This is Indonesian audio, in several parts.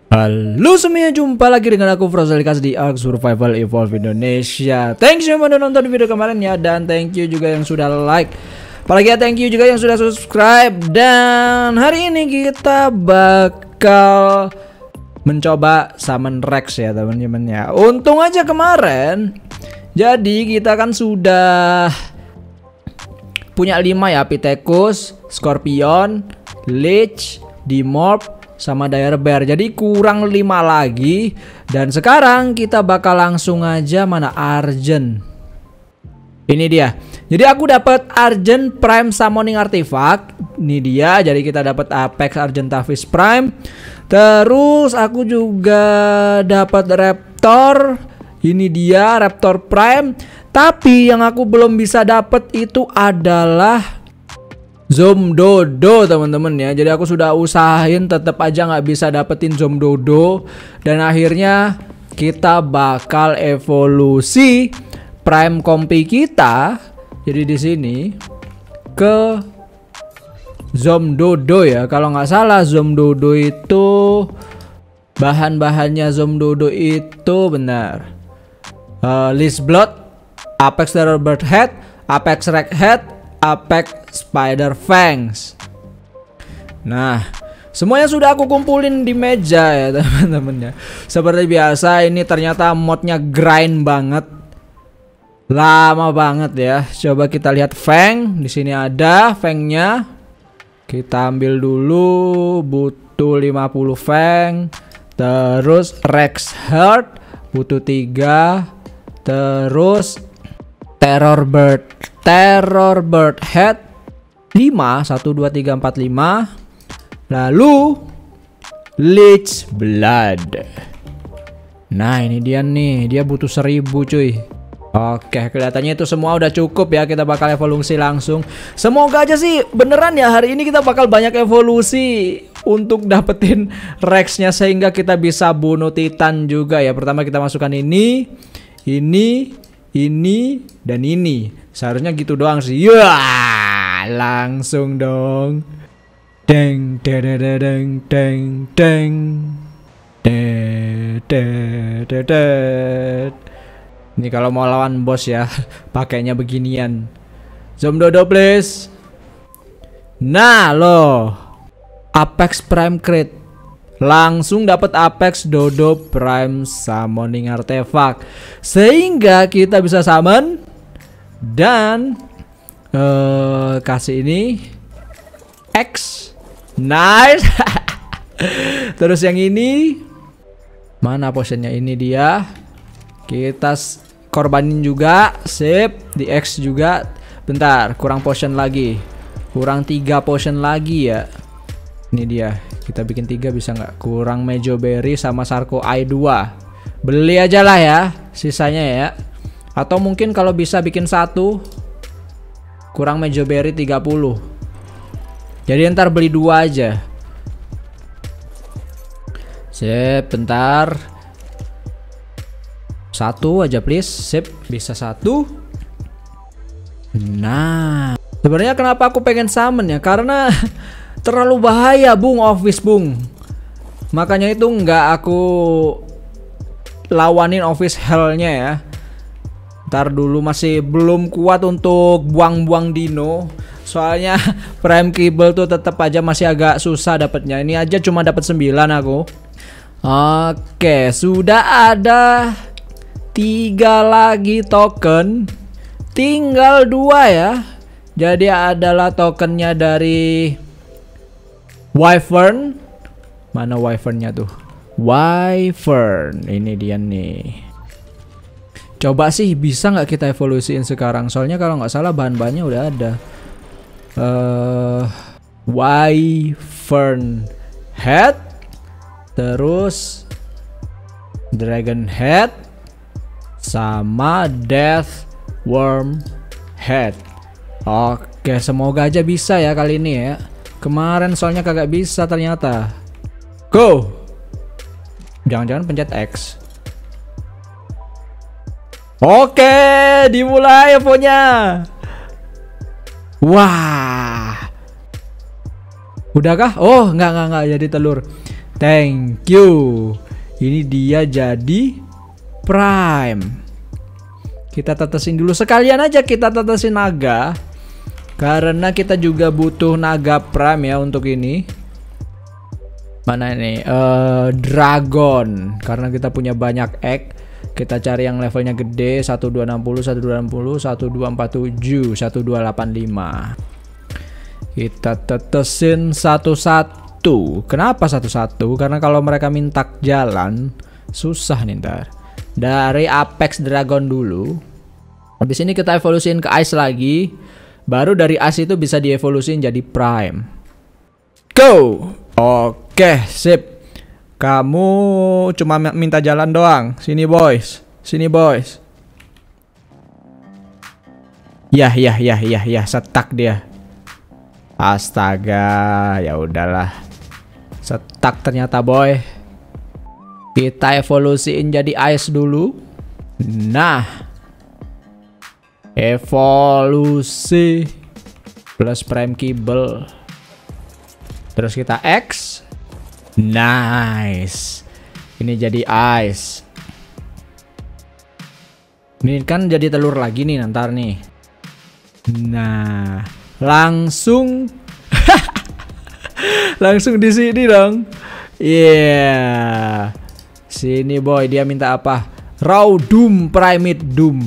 Halo semuanya, jumpa lagi dengan aku Frozalikas di Ark Survival Evolve Indonesia. Thanks yang udah nonton video kemarin ya, dan thank you juga yang sudah like. Apalagi ya, thank you juga yang sudah subscribe. Dan hari ini kita bakal mencoba summon Rex ya teman-teman ya. Untung aja kemarin, jadi kita kan sudah punya 5 ya, Pithekus, Scorpion, Lich, Dimorph, sama Dire Bear. Jadi kurang 5 lagi. Dan sekarang kita bakal langsung aja mana Argent. Ini dia. Jadi aku dapat Argent Prime Summoning Artifact. Ini dia. Jadi kita dapat Apex Argentavis Prime. Terus aku juga dapat Raptor. Ini dia Raptor Prime. Tapi yang aku belum bisa dapat itu adalah Zomdodo teman-teman ya. Jadi aku sudah usahain, tetap aja nggak bisa dapetin Zomdodo. Dan akhirnya kita bakal evolusi Prime Kompi kita. Jadi di sini ke Zomdodo ya. Kalau nggak salah Zomdodo itu bahan-bahannya Zomdodo itu benar. Lich Blood, Apex Terror Bird Head, Apex Rag Head, Apex Spider Fangs. Nah, semuanya sudah aku kumpulin di meja ya teman-teman ya. Seperti biasa, ini ternyata modnya grind banget, lama banget ya. Coba kita lihat Fang. Di sini ada Fangnya. Kita ambil dulu, butuh 50 Fang. Terus Rex Heart butuh 3. Terus Terror Bird Head 5, 1, 2, 3, 4, 5. Lalu Lich Blood. Nah ini dia nih, dia butuh 1000 cuy. Oke, kelihatannya itu semua udah cukup ya. Kita bakal evolusi langsung. Semoga aja sih beneran ya, hari ini kita bakal banyak evolusi untuk dapetin Rexnya, sehingga kita bisa bunuh Titan juga ya. Pertama kita masukkan ini, dan ini. Seharusnya gitu doang sih. Wah, langsung dong. Deng deng deng deng deng. Ini kalau mau lawan bos ya, pakainya beginian. Zomdodo please. Nah, loh. Apex Prime Crate. Langsung dapat Apex Dodo Prime Summoning Artifact, sehingga kita bisa summon dan kasih ini X. Nice. Terus yang ini mana potionnya? Ini dia. Kita korbanin juga. Sip. Di X juga. Bentar, kurang potion lagi. Kurang 3 potion lagi ya. Ini dia. Kita bikin 3 bisa nggak? Kurang Mejo Berry sama Sarko Eye 2. Beli aja lah ya sisanya ya. Atau mungkin kalau bisa bikin 1. Kurang Mejo Berry 30. Jadi ntar beli 2 aja. Sip, bentar. 1 aja please. Sip, bisa 1. Nah, sebenarnya kenapa aku pengen summon ya? Karena terlalu bahaya bung, office bung. Makanya itu nggak aku lawanin office hellnya ya. Ntar dulu masih belum kuat untuk buang-buang dino. Soalnya Prime Kibble tuh tetap aja masih agak susah dapatnya. Ini aja cuma dapat 9 aku. Oke, sudah ada 3 lagi token. Tinggal 2 ya. Jadi adalah tokennya dari Wyvern. Mana Wyvernnya tuh? Wyvern. Ini dia nih. Coba sih bisa nggak kita evolusiin sekarang. Soalnya kalau nggak salah bahan-bahannya udah ada. Wyvern Head. Terus Dragon Head. Sama Death Worm Head. Oke, semoga aja bisa ya kali ini ya. Kemarin soalnya kagak bisa ternyata. Go. Jangan-jangan pencet X. Oke, dimulai evonya. Wah. Udahkah? Oh, enggak jadi telur. Thank you. Ini dia jadi Prime. Kita tetesin dulu. Sekalian aja kita tetesin naga. Karena kita juga butuh naga Prime ya untuk ini. Mana ini? Dragon. Karena kita punya banyak egg. Kita cari yang levelnya gede. 1260, 1260, 1247, 1285. Kita tetesin satu-satu. Kenapa satu-satu? Karena kalau mereka minta jalan susah nih ntar. Dari Apex Dragon dulu. Habis ini kita evolusiin ke Ice lagi. Baru dari Ice itu bisa dievolusiin jadi Prime. Go! Oke, sip. Kamu cuma minta jalan doang. Sini boys. Sini boys. Ya, setak dia. Astaga, ya udahlah. Setak ternyata boy. Kita evolusiin jadi Ice dulu. Nah, evolusi plus Prime Kibble. Terus kita X. Nice. Ini jadi Ice. Ini kan jadi telur lagi nih ntar nih. Nah, langsung langsung di sini dong. Yeah. Sini boy, dia minta apa? Raw Doom Primate Doom.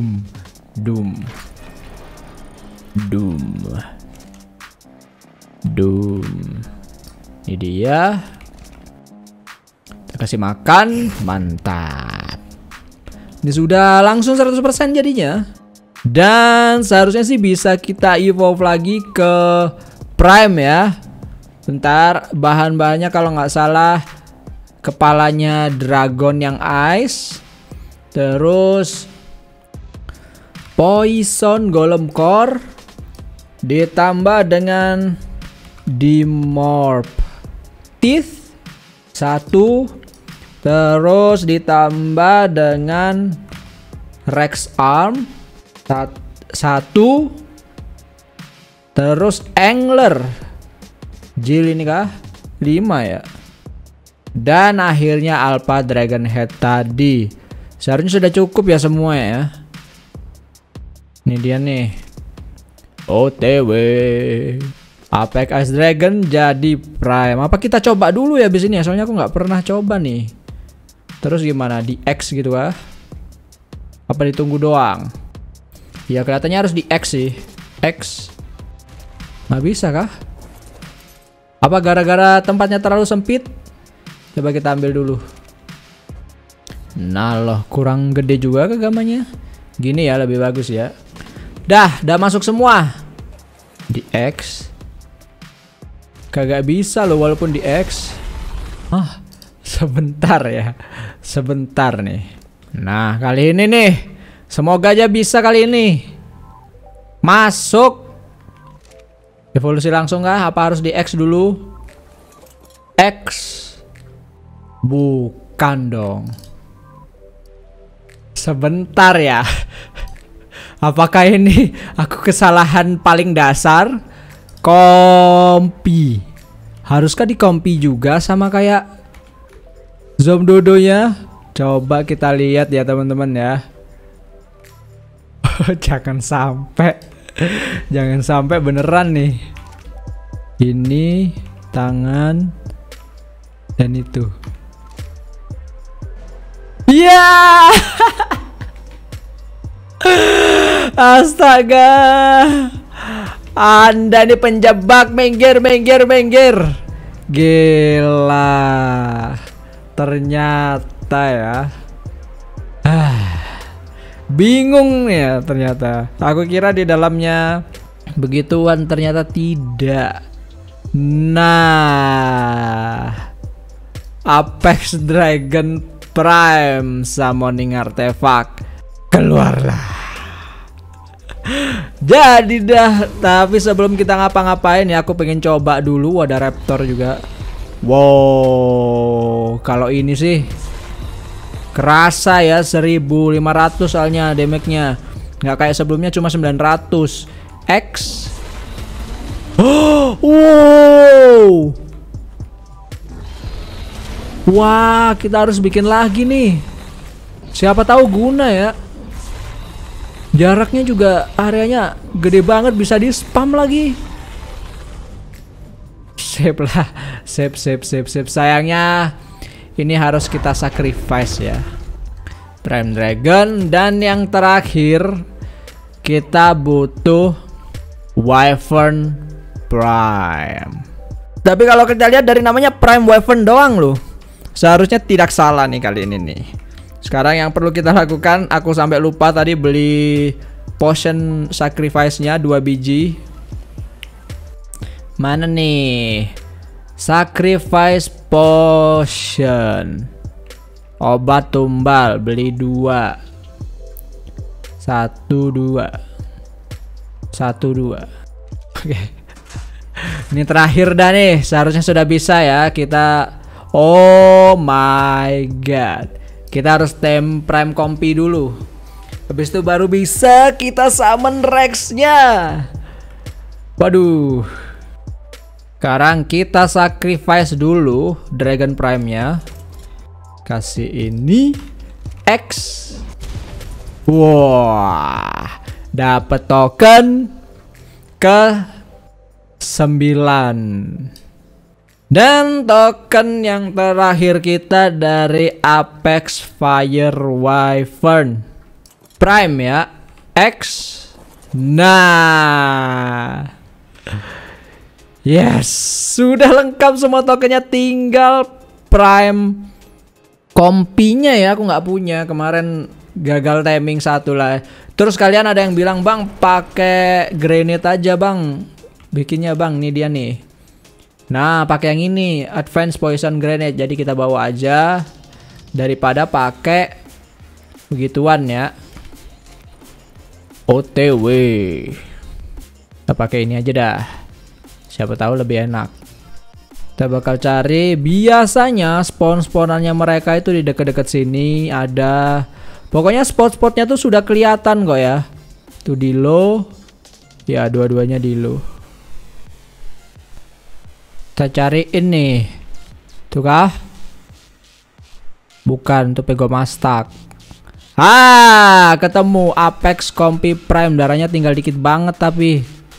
Ini dia. Kita kasih makan, mantap. Ini sudah langsung 100% jadinya. Dan seharusnya sih bisa kita evolve lagi ke Prime ya. Bentar, bahan-bahannya kalau nggak salah kepalanya dragon yang Ice. Terus Poison Golem Core ditambah dengan Dimorph Teeth 1. Terus ditambah dengan Rex Arm 1. Terus Angler Jill ini kah? 5 ya. Dan akhirnya Alpha Dragon Head tadi. Seharusnya sudah cukup ya semua ya. Ini dia nih. OTW Apex Ice Dragon jadi Prime. Apa kita coba dulu ya abis ini ya? Soalnya aku nggak pernah coba nih. Terus gimana? Di X gitu kah? Apa ditunggu doang? Ya kelihatannya harus di X sih. X. Nggak bisa kah? Apa gara-gara tempatnya terlalu sempit? Coba kita ambil dulu. Nah loh, kurang gede juga ke gambarnya. Gini ya lebih bagus ya. Dah masuk semua. Di X. Kagak bisa loh walaupun di X. Sebentar ya. Sebentar nih. Nah kali ini nih. Semoga aja bisa kali ini. Masuk. Evolusi langsung kah? Apa harus di X dulu? X. Bukan dong. Sebentar ya. Apakah ini aku kesalahan paling dasar? Kompi. Haruskah di kompi juga sama kayak Zomdodonya? Coba kita lihat ya teman-teman ya. Jangan sampai. Jangan sampai beneran nih. Ini tangan dan itu. Ya. Astaga. Anda nih penjebak, minggir. Gila. Ternyata ya. Bingung ya ternyata. Aku kira di dalamnya begituan, ternyata tidak. Nah, Apex Dragon Prime Summoning Artifact keluarlah. Jadi dah. Tapi sebelum kita ngapa-ngapain ya, aku pengen coba dulu. Ada Raptor juga. Wow, kalau ini sih kerasa ya, 1500 soalnya damage-nya. Nggak kayak sebelumnya cuma 900. X. Wow. Wah, kita harus bikin lagi nih. Siapa tahu guna ya. Jaraknya juga areanya gede banget, bisa di spam lagi. Sip lah, sip. Sayangnya ini harus kita sacrifice ya. Prime Dragon, dan yang terakhir kita butuh Wyvern Prime. Tapi kalau kita lihat dari namanya Prime Wyvern doang loh, seharusnya tidak salah nih kali ini nih. Sekarang yang perlu kita lakukan, aku sampai lupa tadi beli potion sacrifice-nya 2 biji. Mana nih? Sacrifice potion. Obat tumbal beli 2. 1 2. Oke. Ini terakhir dah nih, seharusnya sudah bisa ya kita. Oh my god. Kita harus tem prime kompi dulu. Habis itu baru bisa kita summon Rex-nya. Waduh. Sekarang kita sacrifice dulu Dragon Prime-nya. Kasih ini X. Wah, dapat token ke 9. Dan token yang terakhir kita dari Apex Fire Wyvern Prime ya, X. Nah, yes, sudah lengkap semua tokennya, tinggal Prime kompinya ya. Aku nggak punya, kemarin gagal timing satu lah. Terus kalian ada yang bilang, bang pakai grenade aja bang bikinnya bang. Nih dia nih. Nah, pakai yang ini, Advanced Poison Grenade. Jadi kita bawa aja daripada pakai begituan ya. OTW. Kita pakai ini aja dah. Siapa tahu lebih enak. Kita bakal cari, biasanya spawn-spawnannya mereka itu di dekat-dekat sini ada. Pokoknya spot-spotnya tuh sudah kelihatan kok ya. Tuh di low. Ya, dua-duanya di low. Kita cari ini. Tuh kah? Bukan, tuh Pegomastak. Ah, ketemu Apex Kompi Prime. Darahnya tinggal dikit banget tapi.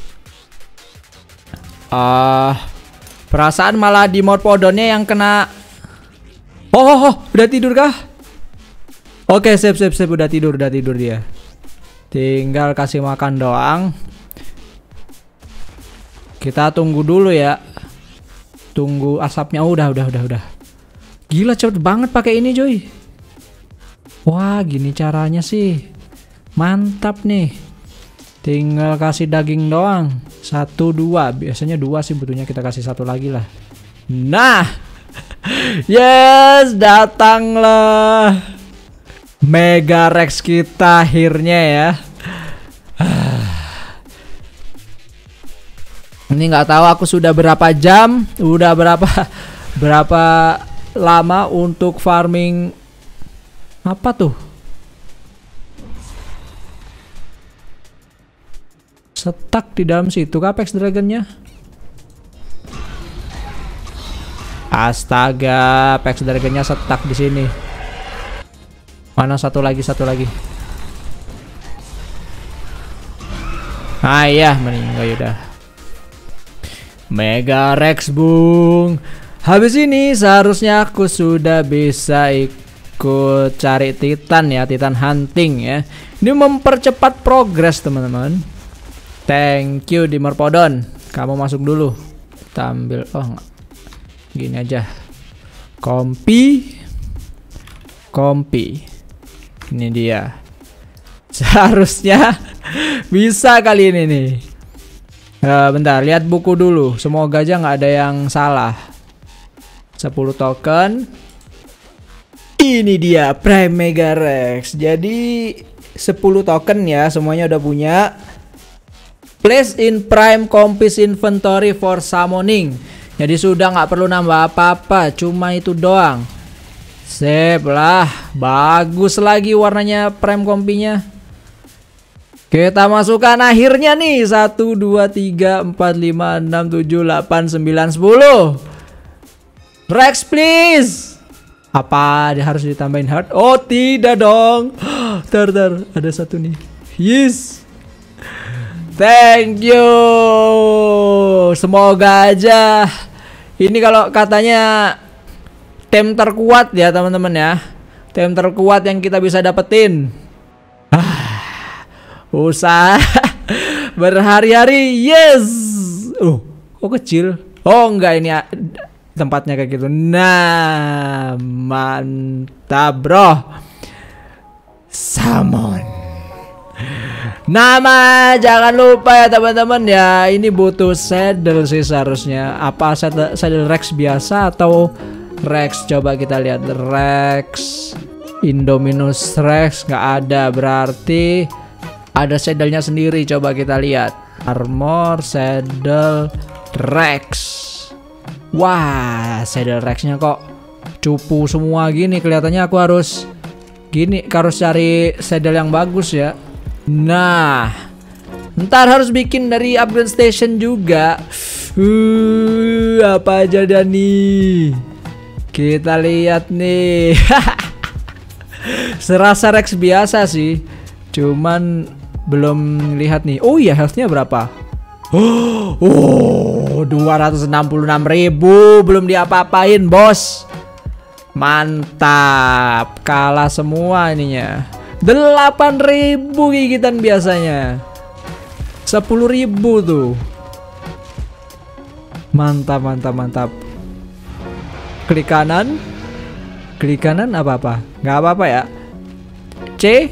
Perasaan malah di Morphodonnya yang kena. Oh, udah tidur kah? Oke, sip, udah tidur dia. Tinggal kasih makan doang. Kita tunggu dulu ya. Tunggu asapnya. Oh, udah. Gila, cepet banget pakai ini, Joy. Wah, gini caranya sih. Mantap nih. Tinggal kasih daging doang. 1 2. Biasanya 2 sih butuhnya, kita kasih 1 lagi lah. Nah. Yes, datanglah Mega Rex kita akhirnya ya. Ini nggak tahu aku sudah berapa jam, udah berapa lama untuk farming apa tuh? Stuck di dalam situ Apex Dragonnya. Astaga, Apex Dragonnya stuck di sini. Mana satu lagi? Ah iya, meninggal udah. Mega Rex bung. Habis ini seharusnya aku sudah bisa ikut cari Titan ya, Titan hunting ya. Ini mempercepat progres teman-teman. Thank you di Morphodon. Kamu masuk dulu. Kita ambil, oh enggak. Gini aja. Kompi. Ini dia. Seharusnya bisa kali ini nih. Bentar, lihat buku dulu. Semoga aja nggak ada yang salah. 10 token. Ini dia Prime Mega Rex. Jadi 10 token ya, semuanya udah punya. Place in Prime Compis Inventory for Summoning. Jadi sudah nggak perlu nambah apa-apa, cuma itu doang. Sip lah, bagus lagi warnanya Prime Kompinya. Kita masukkan akhirnya nih 1 2 3 4 5 6 7 8 9 10. Rex please. Apa dia harus ditambahin heart? Oh tidak dong. Tar, ada satu nih. Yes. Thank you. Semoga aja ini kalau katanya tem terkuat ya teman-teman ya. Tem terkuat yang kita bisa dapetin. Usaha berhari-hari. Yes. Kok kecil? Oh enggak, ini tempatnya kayak gitu. Nah, mantap bro. Salmon. Nama jangan lupa ya teman-teman ya. Ini butuh saddle sih seharusnya. Apa saddle Rex biasa atau Rex? Coba kita lihat. Rex Indominus Rex nggak ada, berarti ada saddle-nya sendiri. Coba kita lihat. Armor saddle Rex. Wah, saddle Rex-nya kok cupu semua gini. Kelihatannya aku harus cari saddle yang bagus ya. Nah, ntar harus bikin dari upgrade station juga. Apa aja dah nih? Kita lihat nih. Serasa Rex biasa sih, cuman belum lihat nih. Oh iya, health-nya berapa? 266.000, belum diapa-apain bos. Mantap, kalah semua ininya. 8.000 gigitan biasanya, 10.000 tuh. Mantap. Klik kanan apa-apa? Nggak apa-apa ya. C.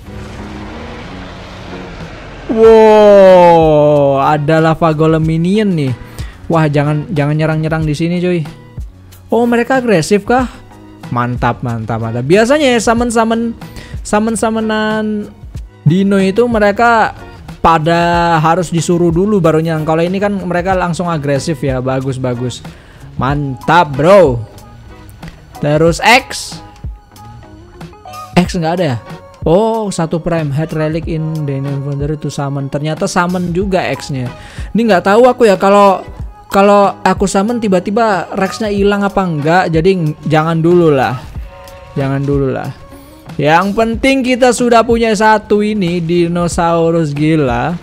Wow, ada lava golem minion nih. Wah, jangan nyerang di sini, cuy. Oh, mereka agresif kah? Mantap. Biasanya ya summon-summonan dino itu mereka pada harus disuruh dulu baru nyerang. Kalau ini kan mereka langsung agresif ya. Bagus. Mantap, bro. Terus X nggak ada ya? Oh, 1 prime head relic in the inventory to summon. Ternyata summon juga X-nya. Ini nggak tahu aku ya, kalau aku summon tiba-tiba Rex-nya hilang apa enggak. Jadi jangan dulu lah. Yang penting kita sudah punya satu ini dinosaurus gila.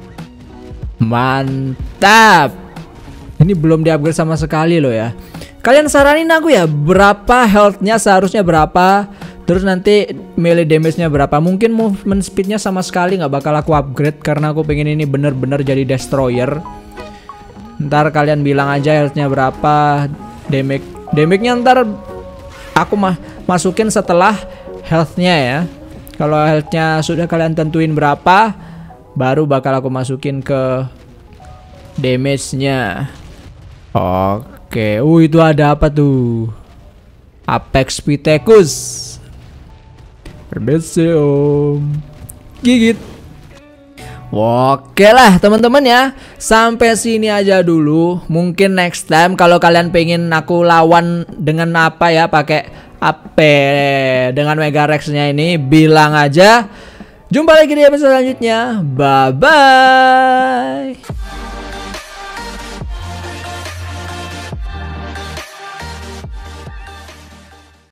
Mantap. Ini belum di-upgrade sama sekali loh ya. Kalian saranin aku ya, berapa health-nya seharusnya berapa? Terus nanti melee damage-nya berapa? Mungkin movement speed-nya sama sekali nggak bakal aku upgrade karena aku pengen ini bener-bener jadi destroyer. Ntar kalian bilang aja health-nya berapa, damage-nya ntar aku masukin setelah health-nya ya. Kalau health-nya sudah kalian tentuin berapa, baru bakal aku masukin ke damage-nya. Oke, itu ada apa tuh? Apex Pithecus. Berbesi om. Gigit. Oke lah teman-teman ya, sampai sini aja dulu. Mungkin next time kalau kalian pengen aku lawan dengan apa ya, pakai apa dengan Mega Rex-nya ini, bilang aja. Jumpa lagi di episode selanjutnya. Bye bye.